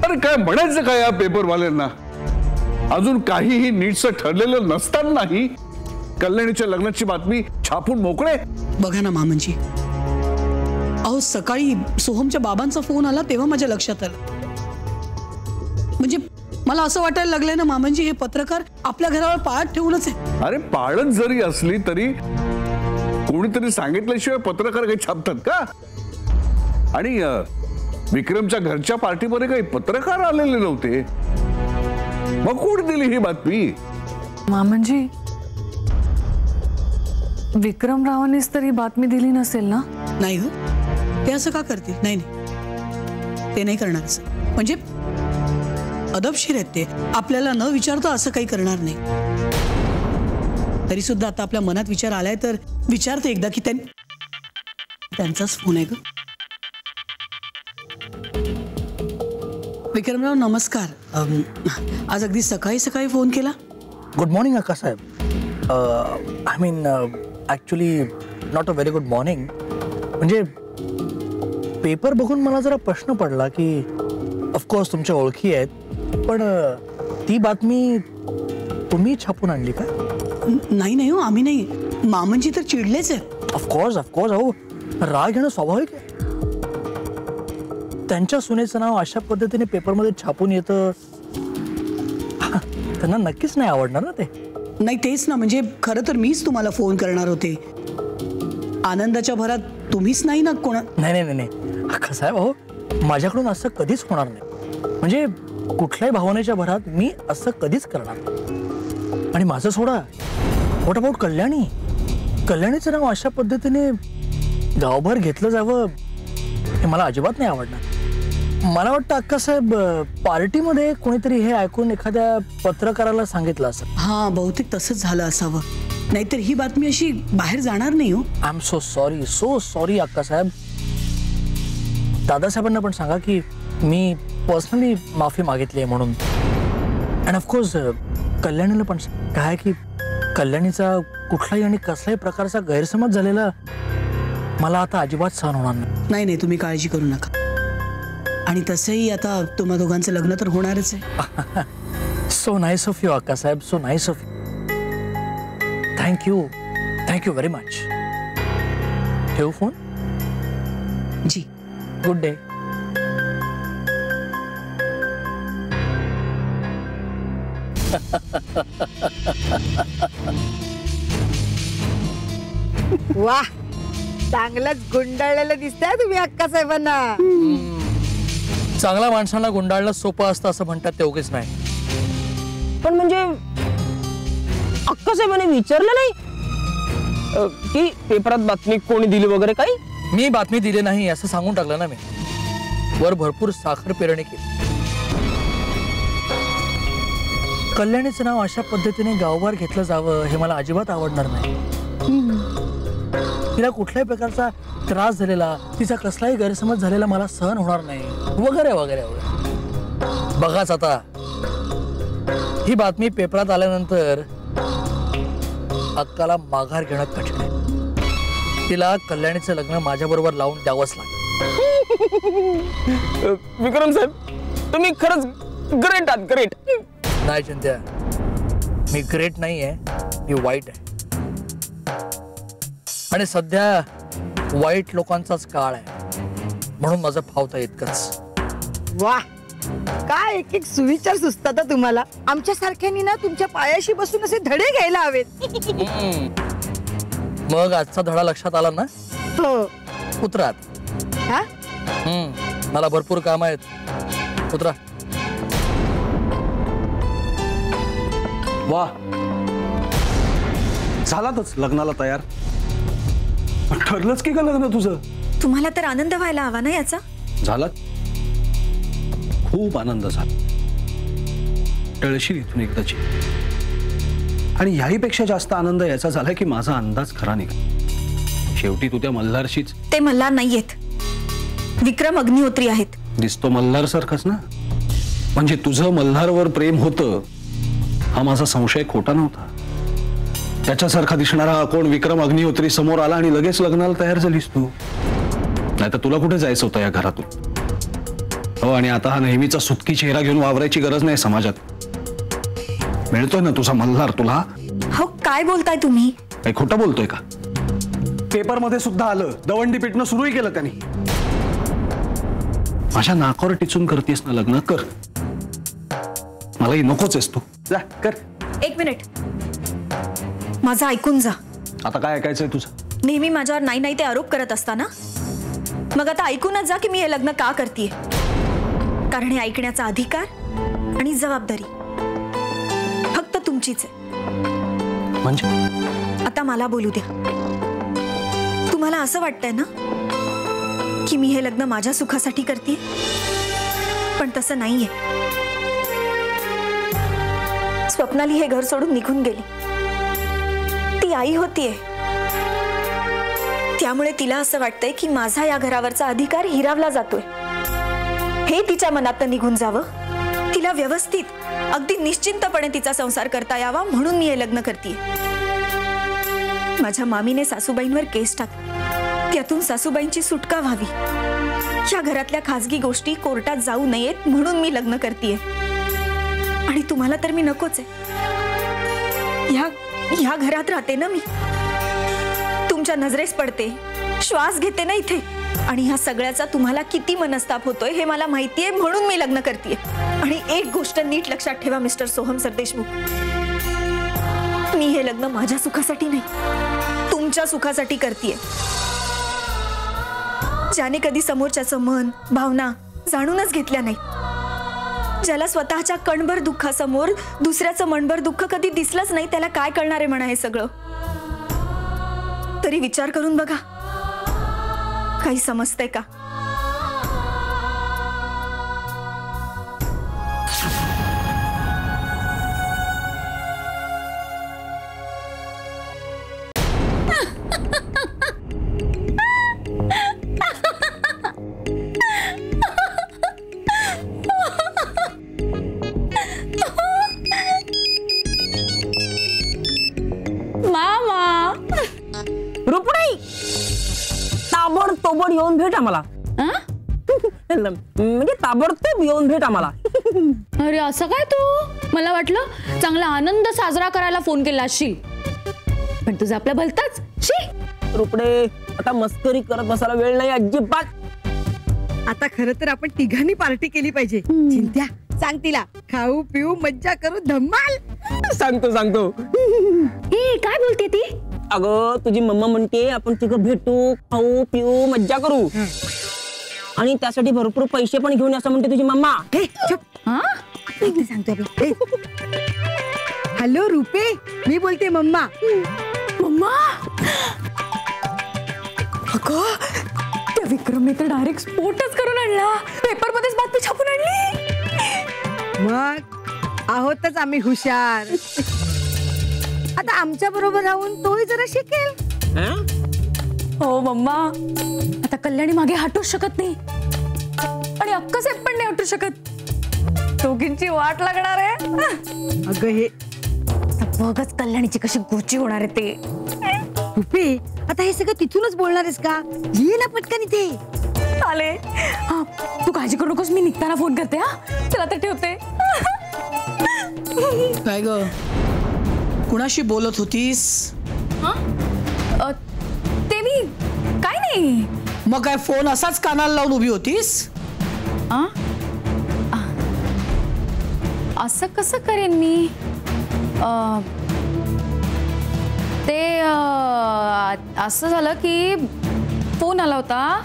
अरे काय म्हणायचं काय या पेपरवाल्यांना? अजून काहीही नीटचं ठरलेलं नसतानाही कल्याणीच्या लग्नाची बातमी छापून मोकळे. बघा ना मामनजी, अहो सकाळी सोहमच्या बाबांचा फोन आला तेव्हा माझ्या लक्षात आलं. म्हणजे मला असं वाटायला लागलंय ना मामनजी, हे पत्रकार आपल्या घरावर पाळत ठेवूनच आहे. अरे पाळत जरी असली तरी कोणीतरी सांगितल्याशिवाय पत्रकार काही छापतात का? आणि विक्रमच्या घरच्या पार्टीमध्ये काही पत्रकार आलेले नव्हते, मग कोण दिली ही बातमी? मामनजी, विक्रमरावांनीच तरी बातमी दिली नसेल ना? नाही हो, ते असं का करतील? नाही नाही, ते नाही करणार असं. म्हणजे अदबशीर आहेत ते, आपल्याला न विचारता असं काही करणार नाही. तरी सुद्धा आता आपल्या मनात विचार आलाय तर विचारते एकदा की त्यांचाच फोन आहे ग. विक्रमराव नमस्कार. आज अगदी सकाळी सकाळी फोन केला. गुड मॉर्निंग अक्का साहेब. I mean actually not a very good morning. म्हणजे पेपर बघून मला जरा प्रश्न पडला की ऑफकोर्स तुमच्या ओळखी आहेत, पण ती बातमी तुम्ही छापून आणली का? नाही नाही हो, आम्ही नाही. मामनजी तर चिडलेच आहेत. Of course of course. अहो राग येणं स्वाभाविक आहे. त्यांच्या सुनेचं नाव अशा पद्धतीने पेपरमध्ये छापून येतं, त्यांना नक्कीच नाही आवडणार ना ते. नाही तेच ना, म्हणजे खरं तर मीच तुम्हाला फोन करणार होते. आनंदाच्या भरात तुम्हीच नाही ना कोणा. नाही नाही नाही नाही अक्का साहेब, अहो माझ्याकडून असं कधीच होणार नाही. म्हणजे कुठल्याही भावनेच्या भरात मी असं कधीच करणार नाही. आणि माझं सोडा, व्हॉट अबाउट कल्याणी? कल्याणीचं नाव अशा पद्धतीने गावभर घेतलं जावं हे मला अजिबात नाही आवडणार. मला वाटतं अक्का साहेब पार्टीमध्ये कोणीतरी हे ऐकून एखाद्या पत्रकाराला सांगितलं असं. हा, बहुतेक तसंच झालं असावं, नाहीतर ही बातमी अशी बाहेर जाणार नाही हो. आय एम सो सॉरी अक्का साहेब. दादासाहेबांना पण सांगा की मी पर्सनली माफी मागितली आहे म्हणून. अँड ऑफकोर्स कल्याणीला पण काय की कल्याणीचा कुठलाही आणि कसल्याही प्रकारचा गैरसमज झालेला मला आता अजिबात सहन होणार नाही. नाही नाही, तुम्ही काळजी करू नका. आणि तसंही आता तुम्हा दोघांचं लग्न तर होणारच आहे. सो नाईस ऑफ यू अक्का साहेब, so nice of you. Thank you very much. ठेवू फोन? जी, गुड डे. वाह, चांगलंच गुंडाळलेलं दिसतंय तुम्ही अक्का साहेबांना. चांगल्या माणसांना गुंडाळणं सोपं असतं असं म्हणतात ते उगीच नाही. पण म्हणजे अक्का साहेबांनी विचारलं नाही की पेपरात बातमी कोणी दिली वगैरे काही? मी बातमी दिली नाही असं सांगून टाकलं ना मी. वर भरपूर साखर पेरणी केली. कल्याणीचं नाव अशा पद्धतीने गावभर घेतलं जावं हे मला अजिबात आवडणार नाही. तिला कुठल्याही प्रकारचा त्रास झालेला, तिचा कसलाही गैरसमज झालेला मला सहन होणार नाही, वगैरे वगैरे वगैरे. बघाच आता ही बातमी पेपरात आल्यानंतर अक्काला माघार घेणं कठीण आहे. तिला कल्याणीचं लग्न माझ्याबरोबर लावून द्यावंच लागेल. विक्रम साहेब, तुम्ही खरंच ग्रेट आहात, ग्रेट. नाही चिंत्या, मी ग्रेट नाही आहे, मी वाईट आहे. आणि सध्या वाईट लोकांचाच काळ आहे, म्हणून माझं फावता इतकंच. वाह, काय एक एक सुविचार सुचतात तुम्हाला. आमच्या सारख्यांनी ना तुमच्या पायाशी बसून असे धडे घ्यायला हवेत. मग आजचा धडा लक्षात आला ना? हो. उतरात. हा? मला भरपूर काम आहेत, उतरा. वा, झालातच लग्नाला तयार. ठरलंच की का लग्न तुझं? तुम्हाला तर आनंद व्हायला हवा ना याचा. झाला, खूप आनंद झाला. टळशील इथून एकदाची. आणि ह्याहीपेक्षा जास्त आनंद याचा झाला की माझा अंदाज खरा निघाला. शेवटी तू त्या मल्हारशीच. ते मल्हार नाहीयेत, विक्रम अग्निहोत्री आहेत. दिसतो मल्हार सारखाच ना. म्हणजे तुझं मल्हारवर प्रेम होतं हा माझा संशय खोटा नव्हता. त्याच्यासारखा दिसणारा हा कोण विक्रम अग्निहोत्री समोर आला आणि लगेच लग्नाला तयार झालीस तू. नाही तर तुला कुठे जायचं होतं या घरातून? हो, आणि आता हा नेहमीचा सुटकी चेहरा घेऊन वावरायची गरज नाही समाजात. मिळतोय ना तुझा मल्हार तुला. हो काय बोलताय तुम्ही? काही खोटं बोलतोय का? पेपरमध्ये सुद्धा आलं, दवंडी पिटणं सुरूही केलं त्यांनी. माझ्या नाकावर टिचून करतेस ना लग्न, कर. मलाही नकोच आहेस तू, जा कर. एक मिनिट, माझं ऐकून जा. आता काय ऐकायचंय तुझं? नेहमी माझ्यावर नाही नाही ते आरोप करत असताना मग आता ऐकूनच जा की मी हे लग्न का करतेय. कारण हे ऐकण्याचा अधिकार आणि जबाबदारी फक्त तुमचीच आहे. म्हणजे आता मला बोलू द्या. तुम्हाला असं वाटतंय ना की मी हे लग्न माझ्या सुखासाठी करतेय, पण तसं नाहीये. स्वप्नाली हे घर सोडून निघून गेली. ती आई होतीये, त्यामुळे तिला असं वाटतंय की माझा या घरावरचा अधिकार हिरावला जातोय. हे तिच्या मनातनं निघून जावं, तिला व्यवस्थित अगदी निश्चिंतपणे तिचा संसार करता यावा म्हणून मी हे लग्न करतेय. माझ्या मामीने सासूबाईंवर केस टाकली, त्यातून सासूबाईंची सुटका व्हावी. या घरातल्या खासगी गोष्टी कोर्टात जाऊ नयेत म्हणून मी लग्न करतेय. आणि तुम्हाला तर मी नकोच आहे. ह्या घरात राहते ना मी, तुमच्या नजरेस पडते, श्वास घेते ना इथे. आणि ह्या सगळ्याचा तुम्हाला किती मनस्ताप होतोय हे मला माहितीये म्हणून मी लग्न करतेय. आणि एक गोष्ट नीट लक्षात ठेवा मिस्टर सोहम सरदेशमुख, मी हे लग्न माझ्या सुखासाठी नाही, तुमच्या सुखासाठी करतेय. ज्याने कधी समोरच्याचं मन भावना जाणूनच घेतल्या नाही, ज्याला स्वतःच्या कणभर दुःखासमोर दुसऱ्याचं मनभर दुःख कधी दिसलंच नाही, त्याला काय कळणार आहे म्हणा हे सगळं. तरी विचार करून बघा, काही समजतंय का? ताबडतोब येऊन भेट आम्हाला. म्हणजे ताबडतोब येऊन भेट आम्हाला. अरे असं काय तू? मला वाटलं चांगला आनंद साजरा करायला फोन केला असशील, पण तुझं आपलं भलतंच. रुपडे, आता मस्करी करत बसायला वेळ नाही अजिबात. आता खरं तर आपण तिघांनी पार्टी केली पाहिजे. चिंत्या, सांग तिला, खाऊ पिऊ मज्जा करू धम्माल. सांगतो. हे काय बोलते ती? अगं तुझी मम्मा म्हणते आपण तिघं भेटू, खाऊ पिऊ मज्जा करू, आणि त्यासाठी भरपूर पैसे पण घेऊन असं म्हणते तुझी मम्मा. सांगतो आपलं. हॅलो रुपे, मी बोलते मम्मा. मम्मा, अगं त्या विक्रमने तर डायरेक्ट स्फोटच करून आणला, पेपर मध्येच बातमी छापून आणली. मग आहोतच आम्ही हुशार. आता आमच्या बरोबर राहून तोही जरा शिकेल. हो मम्मा, आता कल्याणी मागे हटूच शकत नाही आणि अक्कासाहेब पण नाही हटू शकत. दोघींची वाट लागणार आहे. अगं हे बघच कल्याणीची कशी गोची होणार आहे ते. रुपे, आता हे सगळं तिथूनच बोलणार आहेस का? ये ना पटकन इथे. आले. हा, तू काळजी करू नकोस, मी निघताना फोन करते. हा चला तर ठेवते. काय ग, कुणाशी बोलत होतीस? ते मी काय नाही. मग काय फोन असाच कानाला लावून उभी होतीस? असं कसं करेन मी? ते असं झालं की फोन आला होता,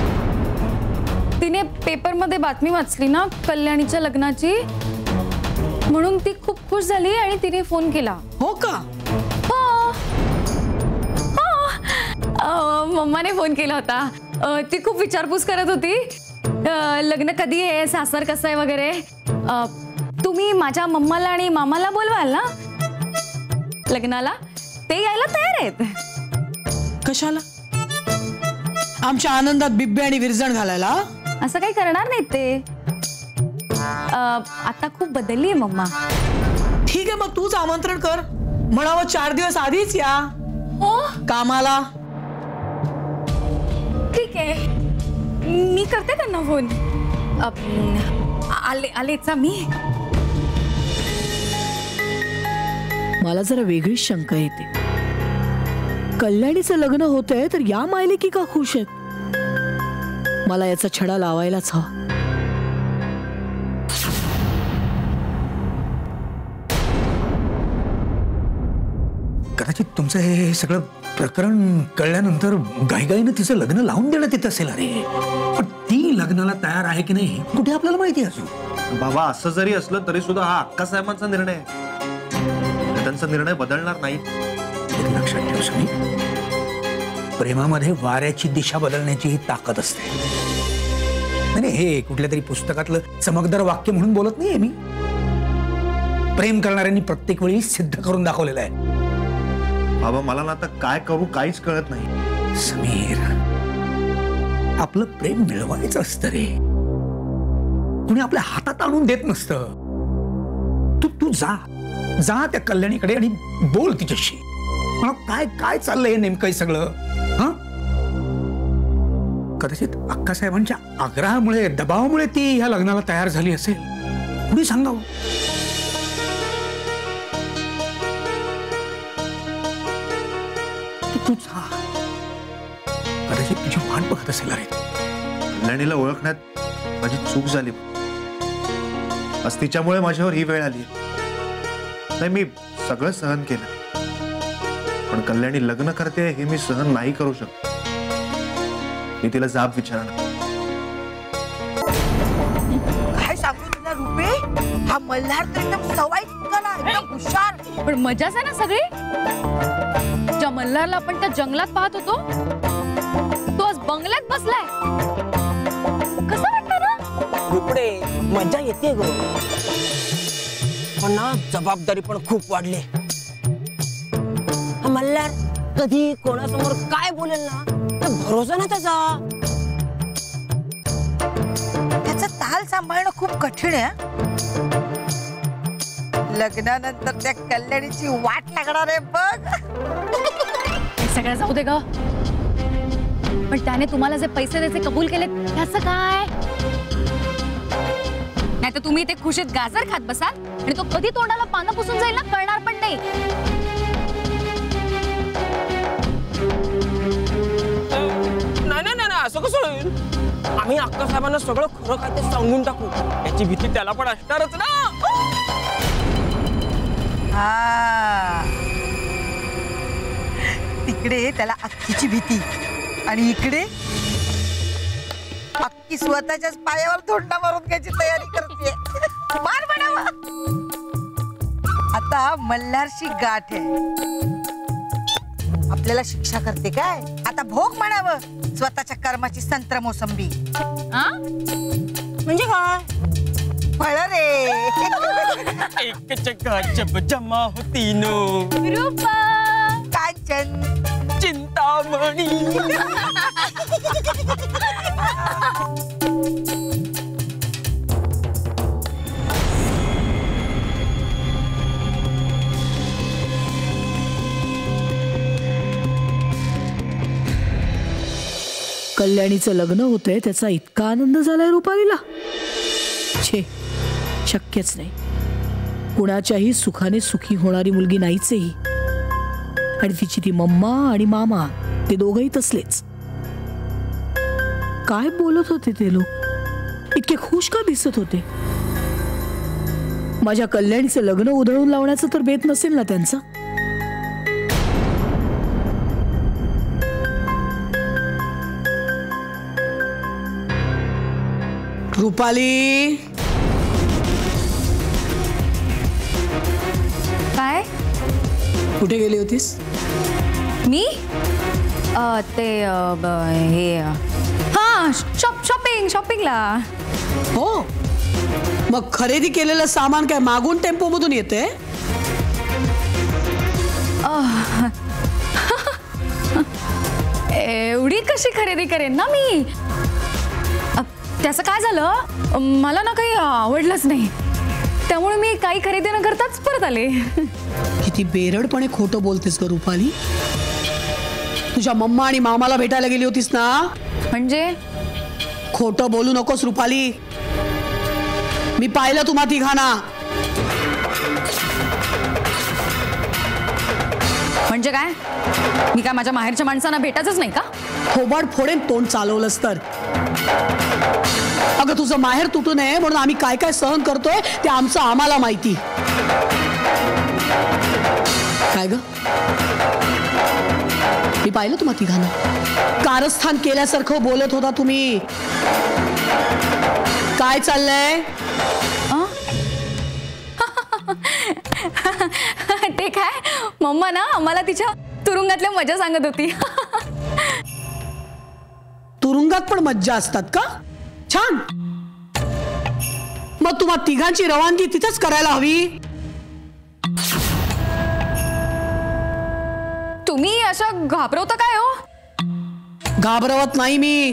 तिने पेपरमध्ये बातमी वाचली ना कल्याणीच्या लग्नाची, म्हणून ती खूप खुश झाली आणि तिने फोन केला. हो का? हो, मम्माने फोन केला होता. ती खूप विचारपूस करत होती, लग्न कधी आहे, सासर कसं आहे वगैरे. तुम्ही माझ्या मम्माला आणि मामाला बोलवाल ना लग्नाला? ते यायला तयार आहेत. कशाला? आमच्या आनंदात बिब्बे आणि विरजण घालायला? असं काही करणार नाहीत ते. आता खूप बदलली आहे मम्मा. ठीक आहे, मग तूच आमंत्रण कर. म्हणावं 4 दिवस आधीच या. हो कामाला. ठीक आहे, मी करते त्यांना फोन. आलेच मी. मला जरा वेगळीच शंका येते. कल्याणीचं लग्न होतंय तर या मायलेकी का खुश आहेत? मला याचा छडा लावायलाच हवा. कदाचित तुमचं हे सगळं प्रकरण कळल्यानंतर गाईगाईनं तिचं लग्न लावून देण्यात येत असेल. अरे पण ती लग्नाला तयार आहे की नाही कुठे आपल्याला माहिती अजून. बाबा असं जरी असलं तरी सुद्धा हा अक्कासाहेबांचा निर्णय आहे. त्यांचा निर्णय बदलणार नाही. एक लक्षात ठेव समी, प्रेमामध्ये वाऱ्याची दिशा बदलण्याची ही ताकद असते. नाही हे कुठल्या तरी पुस्तकातलं चमकदार वाक्य म्हणून बोलत नाहीये मी. प्रेम करणाऱ्यांनी प्रत्येक वेळी सिद्ध करून दाखवलेलं आहे. बाबा मला ना आता काय करू काहीच कळत नाही. समीर, आपलं प्रेम मिळवायचं असतं रे. कुणी आपल्या हातात आणून देत नसतं. तू जा त्या कल्याणीकडे आणि बोल तिच्याशी. मला काय काय चाललंय नेमकं सगळं. हा कदाचित अक्कासाहेबांच्या आग्रहामुळे दबावामुळे ती ह्या लग्नाला तयार झाली असेल. कुणी सांगावं. तू जा. कदाचित तुझी वाट बघत असेल. अरे कल्याणीला ओळखण्यात माझी चूक झाली. आज तिच्यामुळे माझ्यावर ही वेळ आली. नाही मी सगळं सहन केलं पण कल्याणी लग्न करते हे मी सहन नाही करू शकतो. मी तिला जाब विचारणार. काय सांगू तुला रुपे, हा मल्हार तर एकदम सवाई निघाला, एकदम हुशार. पण मजाच आहे ना सगळी. ज्या मल्हारला आपण त्या जंगलात पाहत होतो तो आज बंगल्यात बसलाय. कसं वाटतं ना? रुपडे मजा येते ग पण ना जबाबदारी पण खूप वाढली. मल्हार कधी कोणासमोर काय बोलेल ना तर भरोसा नाही त्याचा. त्याचा ताल सांभाळणं खूप कठीण आहे. लग्नानंतर त्या कल्याणीची वाट लागणार आहे बघ. हे सगळं जाऊ दे ग. पण त्याने तुम्हाला जे पैसे द्यायचे कबूल केले त्याचं काय? नाही तर तुम्ही ते खुशीत गाजर खात बसाल आणि तो कधी तोंडाला पानं पुसून जाईल ना कळणार पण नाही. नाही असं कसं होईल. आम्ही अक्कासाहेबांना सगळं खरं काय ते सांगून टाकू. याची भीती त्याला पण असणारच ना. तिकडे त्याला अक्कीची भीती आणि इकडे अक्की स्वतःच्याच पायावर धोंडा मारून घ्यायची तयारी करते. मार म्हणावा. आता मल्हारची गाठ आहे. आपल्याला शिक्षा करते काय. आता भोग म्हणावं स्वतःच्या कर्माची संत्र मोसंबी. म्हणजे काय फळ रे. एक जग जमा होती नो रूपा कांचन चिंतामणी. कल्याणीचं लग्न होतंय त्याचा इतका आनंद झालाय रुपालीला. छे, शक्यच नाही. कुणाच्याही सुखाने सुखी होणारी मुलगी नाहीच ही. आणि तिची ती मम्मा आणि मामा ते दोघंही तसलेच. काय बोलत होते ते लोक. इतके खुश का दिसत होते. माझ्या कल्याणीचं लग्न उधळून लावण्याचं तर बेत नसेल ना त्यांचा. रुपाली काय कुठे गेली होतीस? मी ते हे शॉपिंगला. हो, मग खरेदी केलेलं सामान काय मागून टेम्पो मधून येते? एवढी कशी खरेदी करेन ना मी. त्याचं काय झालं मला ना काही आवडलंच नाही त्यामुळे मी काही खरेदी न करताच परत आले. किती बेरडपणे खोटं बोलतेस ग रुपाली. तुझ्या मम्मा आणि मामाला भेटायला गेली होतीस ना? म्हणजे खोटं बोलू नकोस रुपाली. मी पाहिलं तुम्हा तिघांना. म्हणजे काय? मी काय माझ्या माहेरच्या माणसांना भेटायचंच नाही का? थोबाड फोडेन तोंड चालवलंस तर. अगं तुझं माहेर तुटू नये म्हणून आम्ही काय काय सहन करतोय ते आमचं आम्हाला माहिती. काय ग? मी पाहिलं तुम्हा तिघांना. कारस्थान केल्यासारखं बोलत होता तुम्ही. काय चाललंय? ते काय मम्मा ना आम्हाला तिच्या तुरुंगातल्या मजा सांगत होती. तुरुंगात पण मज्जा असतात का? छान. मग तुम्हा तिघांची रवानगी तिथंच करायला हवी. तुम्ही अशा घाबरवता काय हो? घाबरवत नाही मी.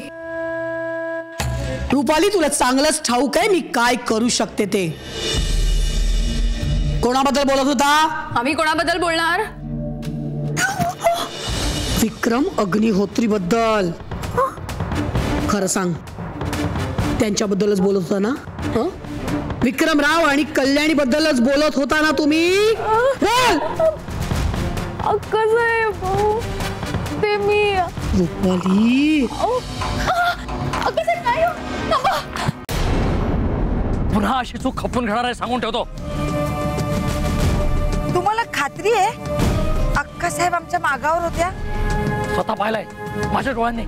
रुपाली तुला चांगलंच ठाऊक आहे मी काय करू शकते ते. कोणाबद्दल बोलत होता? आम्ही कोणाबद्दल बोलणार? विक्रम अग्निहोत्री बद्दल. खरं सांग, त्यांच्याबद्दलच बोलत होता ना? विक्रमराव आणि कल्याणी बद्दलच बोलत होता ना तुम्ही? कसं आहे भाऊ ते मी. रुपाली पुन्हा अशी चूक खपून घेणार आहे सांगून ठेवतो. तुम्हाला खात्री आहे अक्कासाहेब आमच्या मागावर होत्या? स्वतः पाहिलाय माझ्या डोळ्यांनी.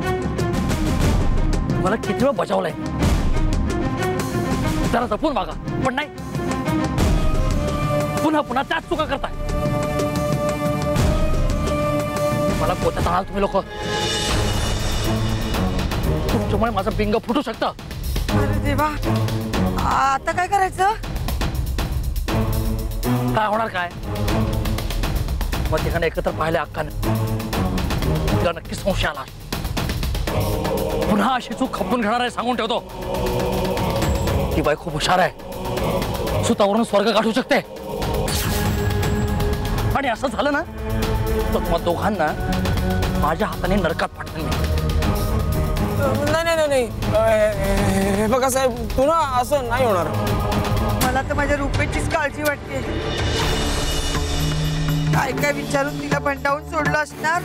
मला किती वेळ बजावलाय. जरा जपून वागा. पण नाही, पुन्हा पुन्हा त्याच चुका करताय. मला पोत्यात आणाल तुम्ही लोक. तुमच्यामुळे माझं बिंग फुटू शकतं. अरे देवा, आता काय करायचं? काय होणार काय? मग ठिकाणी एकत्र पाहिले अक्काने. तिला नक्की संशय आला. पुन्हा अशी चूक खपून घेणार आहे सांगून ठेवतो. ती बाई खूप हुशार आहे. सुतावरून स्वर्ग गाठू शकते. आणि असं झालं ना तर तुम्हाला दोघांना माझ्या हाताने नरकात पाठवेन मी. नाही हे बघा साहेब, तू ना असं नाही होणार. मला तर माझ्या रुपेचीच काळजी वाटते. काय काय विचारून तिला भंडावून सोडलं असणार.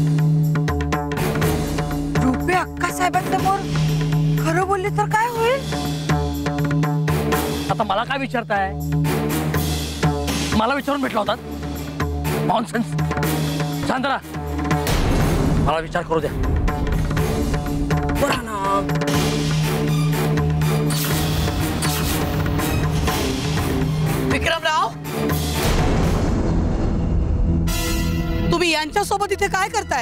रुपे अक्कासाहेबांसमोर खरं बोलली तर काय होईल? आता मला काय विचारताय? मला विचारून भेटला होता? नॉनसेन्स. शांत राहा. मला विचार करू द्या. विक्रमराव, तुम्ही यांच्यासोबत इथे काय करताय?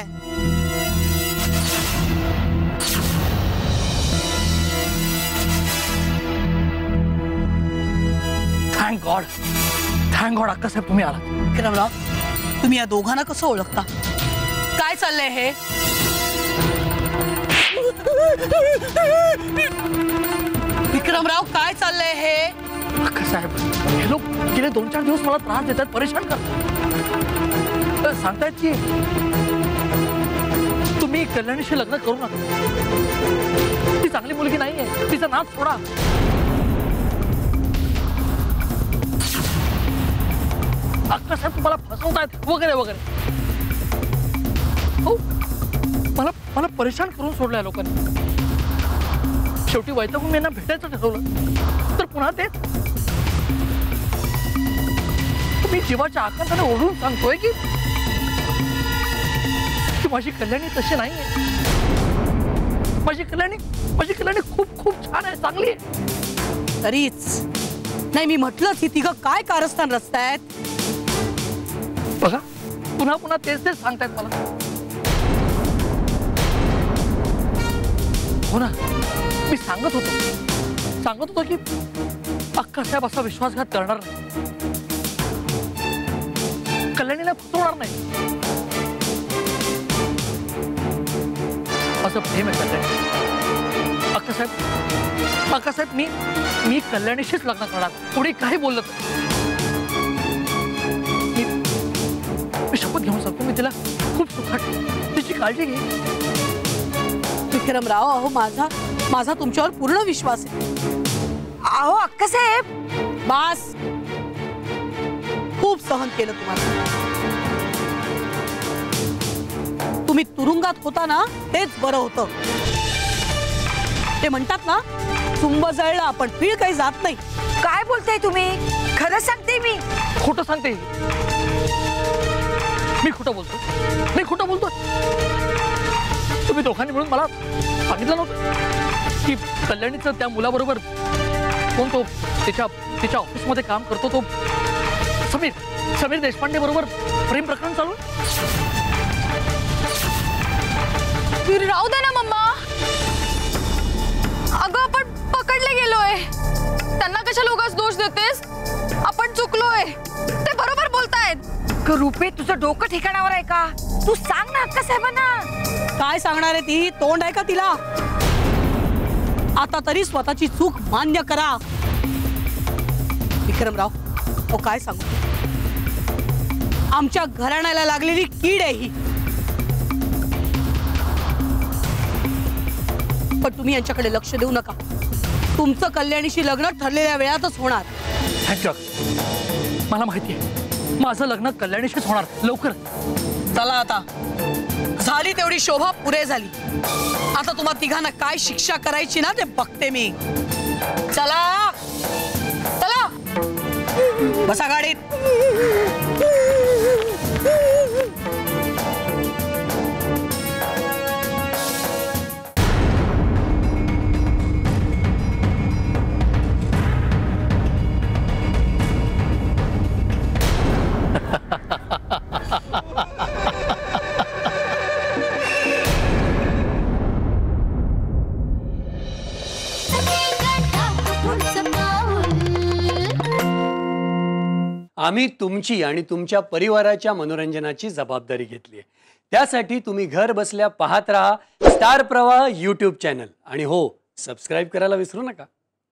थँक गॉड अक्कासाहेब तुम्ही आला. विक्रमराव, तुम्ही या दोघांना कसं ओळखता? काय चाललंय हे? विक्रमराव, काय चाललंय हे? अक्कासाहेब, हे लोक गेले 2-4 दिवस मला त्रास देतात, परेशान करतात. सांगतायत की तुम्ही कल्याणीशी लग्न करू नका. ती चांगली मुलगी नाहीये. तिचा नाच सोडा. अक्कासाहेब तुम्हाला फसवतायत वगैरे वगैरे. हो, मला परेशान करून सोडलंय लोकांनी. शेवटी वैतागून मी यांना भेटायचं ठरवलं तर पुन्हा तेच. मी जीवाच्या आकांताने ओढून सांगतोय की माझी कल्याणी तशी नाहीये. माझी कल्याणी खूप खूप छान आहे, चांगली आहे. तरीच नाही मी म्हटलंच ही तिघं काय कारस्थान रचतायत. बघा, पुन्हा पुन्हा तेच सांगतायत मला. हो ना, मी सांगत होतो की अक्कासाहेब असा विश्वासघात करणार नाही. कल्याणीला फसवणार नाही. असं प्रेम आहे कल्याणी. अक्कासाहेब मी कल्याणीशीच लग्न करणार. कोणी काही बोललं मी शपथ घेऊन सांगतो. मी तिला खूप सुखाट तिची काळजी घे. विक्रमराव, अहो माझा माझा तुमच्यावर पूर्ण विश्वास आहे. अहो अक्कासाहेब, बास, खूप सहन केलं तुम्हाला. तुम्ही तुरुंगात होता ना, तेच बरं होतं. ते म्हणतात ना, चुंब जळला पण पीळ काही जात नाही. काय बोलताय तुम्ही? खरं सांगते मी. खोटं सांगते. मी खोटं बोलतो. तुम्ही दोघांनी मिळून मला सांगितलं नव्हतं की कल्याणीचं त्या मुलाबरोबर कोण तो तिच्या ऑफिसमध्ये काम करतो तो समीर देशपांडे बरोबर प्रेम प्रकरण चालू. राहू दे ना मम्मा. अगं आपण पकडले गेलोय. त्यांना कशाला उगाच दोष देतेस? आपण चुकलोय. ते बरोबर बोलतायत. रुपे, तुझं डोकं ठिकाणावर आहे का? तू सांग ना अक्कासाहेबांना. काय सांगणार आहे ती? तोंड आहे का तिला? आता तरी स्वतःची चूक मान्य करा. विक्रमराव, तो काय सांगू, आमच्या घराण्याला लागलेली कीड आहे ही. पण तुम्ही यांच्याकडे लक्ष देऊ नका. तुमचं कल्याणीशी लग्न ठरलेल्या वेळातच होणार. थँक्यू. मला माहिती आहे माझं लग्न कल्याणीशीच होणार लवकर. चला आता, झाली तेवढी शोभा पुरे झाली. आता तुम्हा तिघांना काय शिक्षा करायची ना ते बघते मी. चला चला, बसा गाडीत. आम्ही तुमची आणि तुमच्या परिवाराच्या मनोरंजनाची जबाबदारी घेतली आहे. त्यासाठी तुम्ही घर बसल्या पाहत राहा स्टार प्रवाह YouTube चॅनल. आणि हो, सबस्क्राईब करायला विसरू नका.